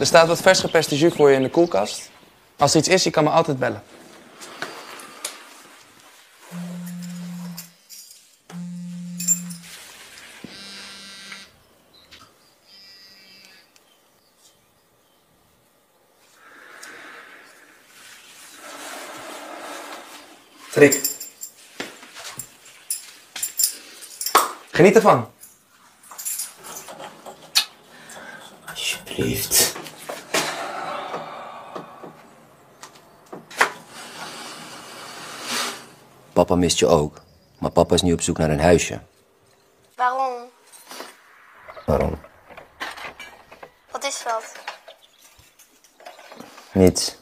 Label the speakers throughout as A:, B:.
A: Er staat wat vers geperste jus voor je in de koelkast. Als er iets is, je kan me altijd bellen. Tarik. Geniet ervan.
B: Alsjeblieft. Papa mist je ook, maar papa is nu op zoek naar een huisje.
C: Waarom?
B: Waarom?
C: Wat is dat?
B: Niets.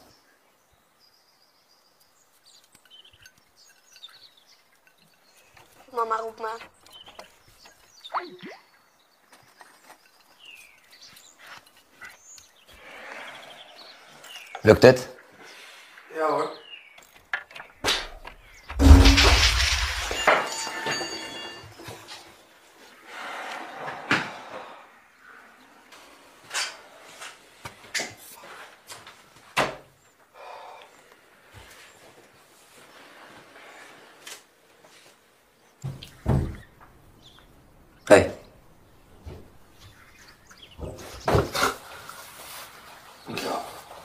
C: Mama roept me.
B: Lukt het?
A: Ja hoor.
B: Hey.
A: Dankjewel.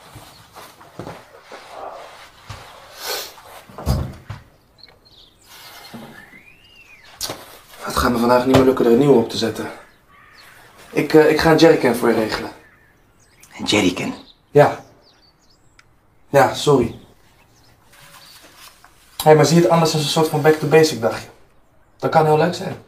A: Het gaat me vandaag niet meer lukken er een nieuwe op te zetten. Ik ga een jerrycan voor je regelen.
B: Een jerrycan?
A: Ja. Ja, sorry. Hé, maar zie het anders als een soort van back-to-basic dagje. Dat kan heel leuk zijn.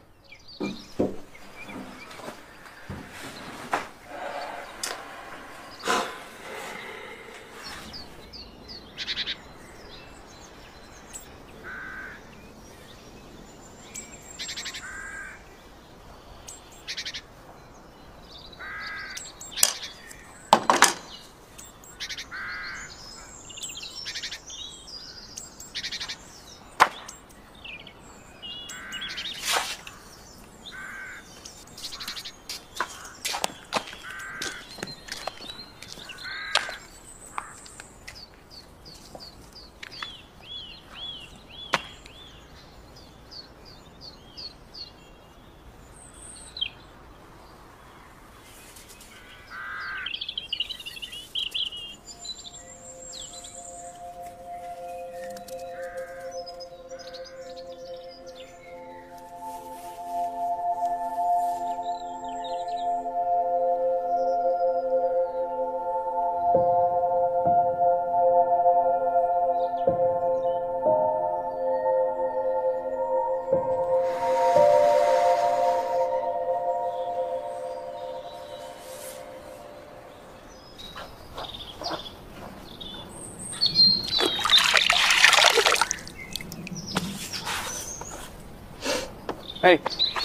A: Hey.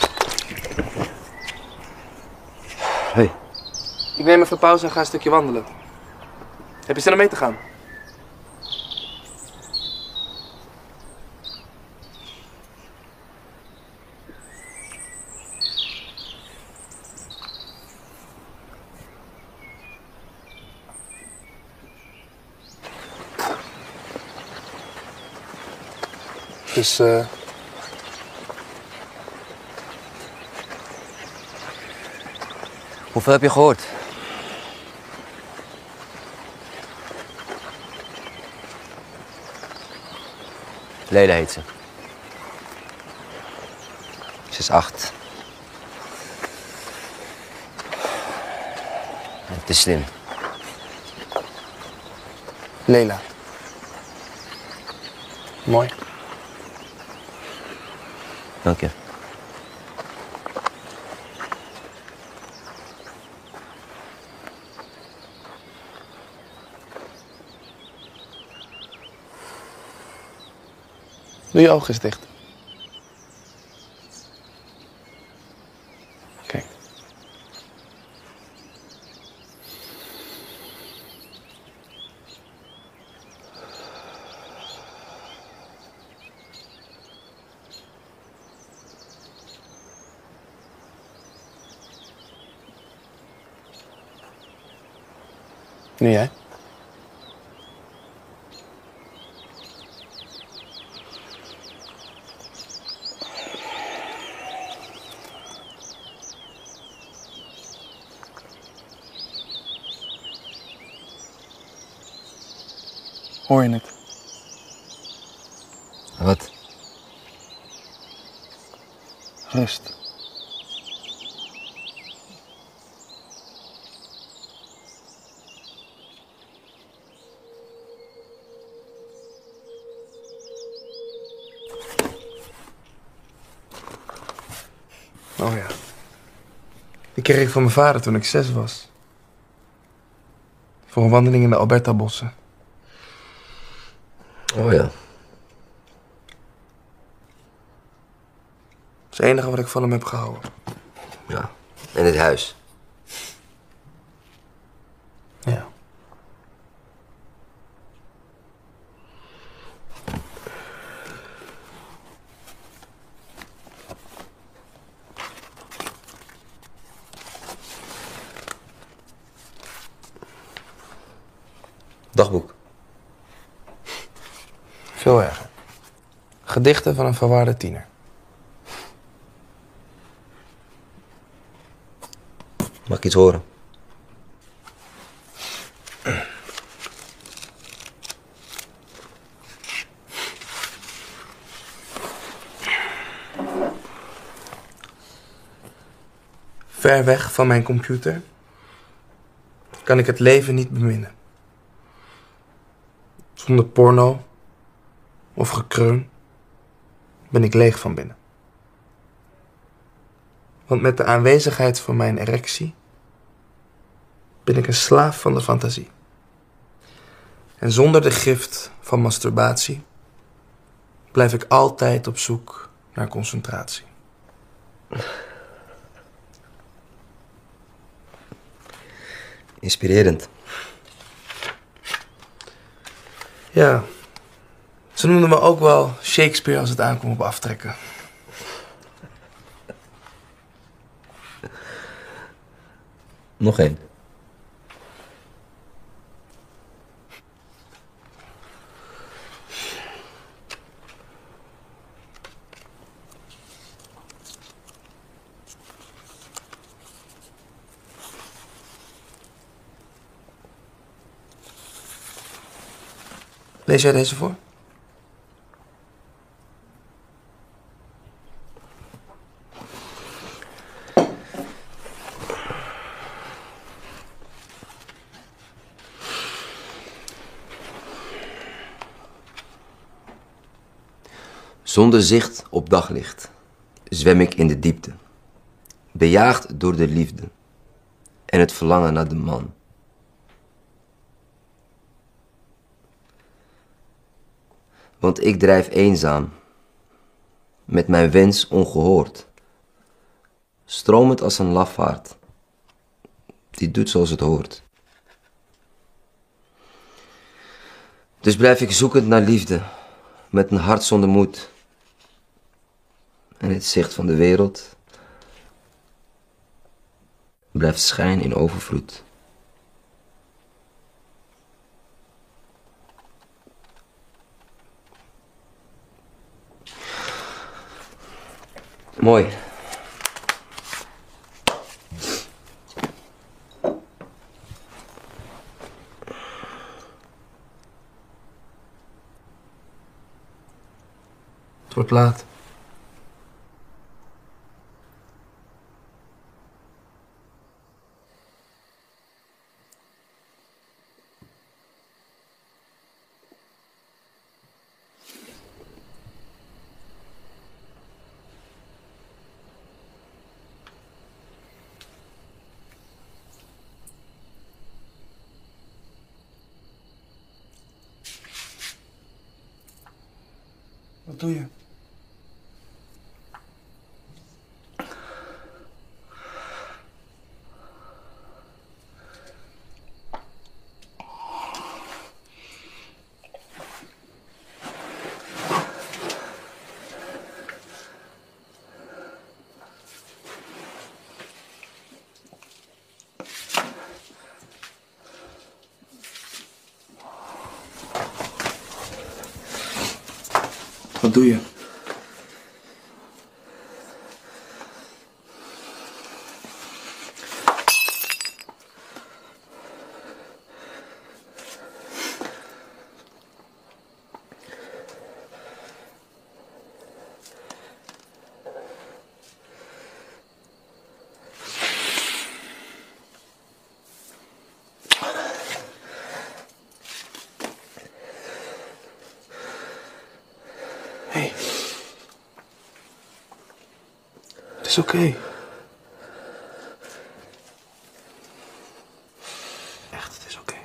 B: Hey.
A: Ik neem even pauze en ga een stukje wandelen. Heb je zin om mee te gaan? Dus,
B: Hoeveel heb je gehoord? Leila heet ze. Ze is 8. Het is slim.
A: Leila. Mooi.
B: Dank je.
A: Doe je ogen eens dicht. Kijk. Nu jij? Hoor je het?
B: Wat?
A: Rust. Oh ja. Die kreeg ik van mijn vader toen ik 6 was. Voor een wandeling in de Alberta-bossen.
B: Oh ja.
A: Dat is het enige wat ik van hem heb gehouden.
B: Ja. En het huis.
A: Ja.
B: Dagboek.
A: Veel erger. Gedichten van een verwaarde tiener.
B: Mag ik iets horen?
A: Ver weg van mijn computer kan ik het leven niet beminnen. Zonder porno of gekreun ben ik leeg van binnen. Want met de aanwezigheid van mijn erectie ben ik een slaaf van de fantasie. En zonder de gift van masturbatie blijf ik altijd op zoek naar concentratie.
B: Inspirerend.
A: Ja, ze noemden me ook wel Shakespeare als het aankwam op aftrekken.
B: Nog één.
A: Lees jij deze voor?
B: Zonder zicht op daglicht zwem ik in de diepte, bejaagd door de liefde en het verlangen naar de man. Want ik drijf eenzaam, met mijn wens ongehoord, stromend als een lafaard, die doet zoals het hoort. Dus blijf ik zoekend naar liefde, met een hart zonder moed. En het zicht van de wereld blijft schijnen in overvloed. Mooi.
A: Het wordt laat. Wat doe je? Wat doe je? Hey. Het is oké. Echt, het is oké.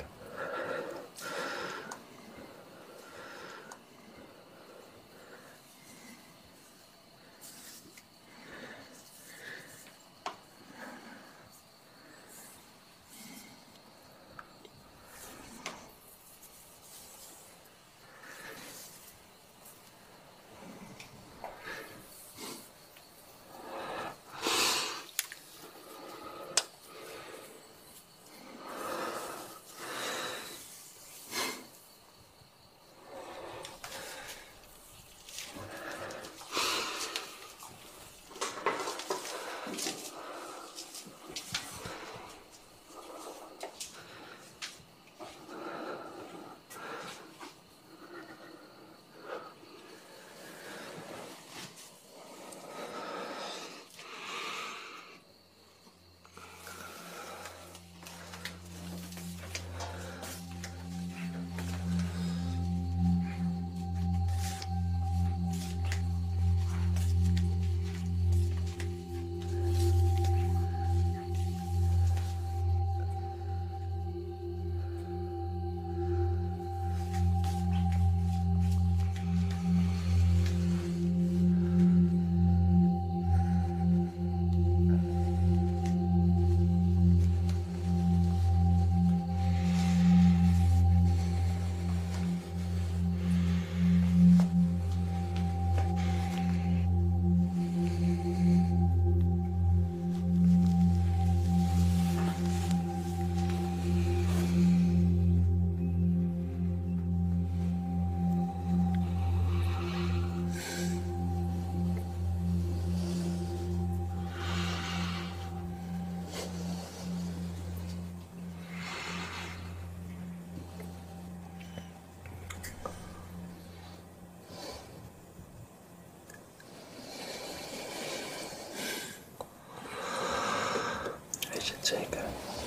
A: Is het zeker?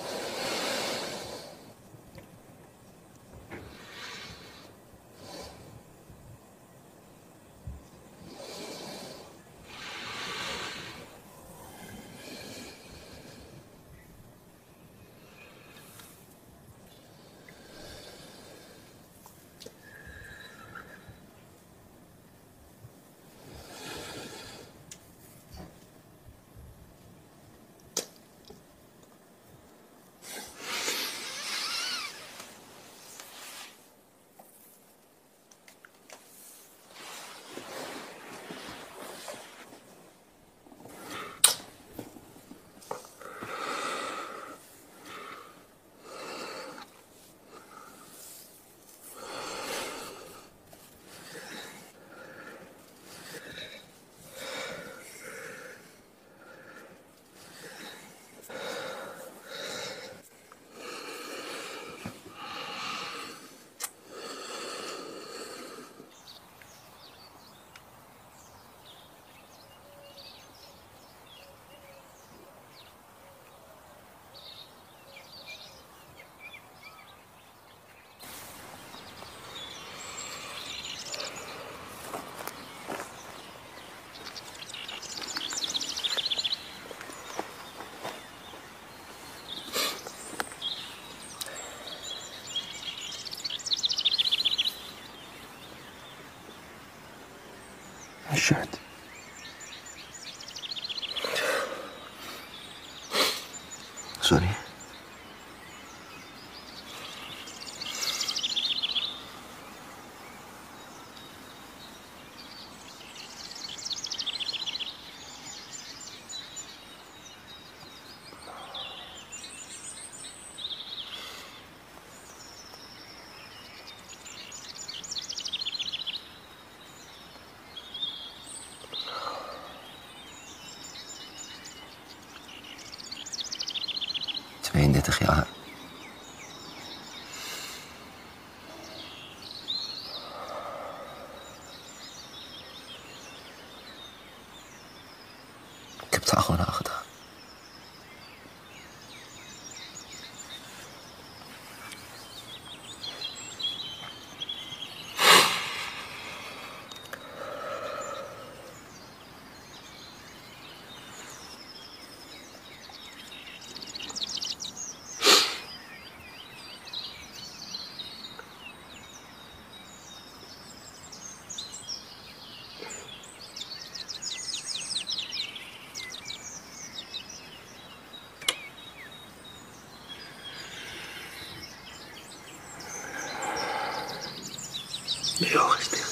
A: Een shirt. Sorry.
B: 32 jaar. Ik heb daar gewoon aan gedaan. Je ogen is dicht.